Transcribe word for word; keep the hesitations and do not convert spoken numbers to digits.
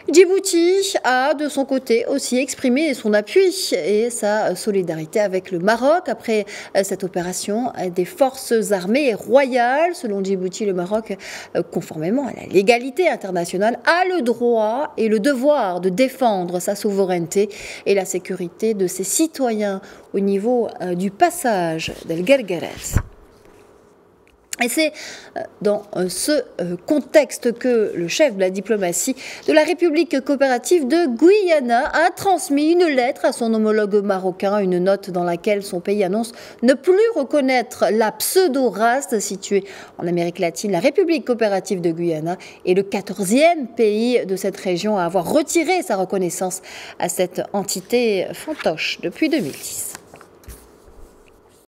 Djibouti a de son côté aussi exprimé son appui et sa solidarité avec le Maroc après cette opération des forces armées royales. Selon Djibouti, le Maroc, conformément à la légalité internationale, a le droit et le devoir de défendre sa souveraineté et la sécurité de ses citoyens au niveau du passage d'El Guergueres. Et c'est dans ce contexte que le chef de la diplomatie de la République coopérative de Guyana a transmis une lettre à son homologue marocain, une note dans laquelle son pays annonce ne plus reconnaître la pseudo-race située en Amérique latine. La République coopérative de Guyana est le quatorzième pays de cette région à avoir retiré sa reconnaissance à cette entité fantoche depuis deux mille dix.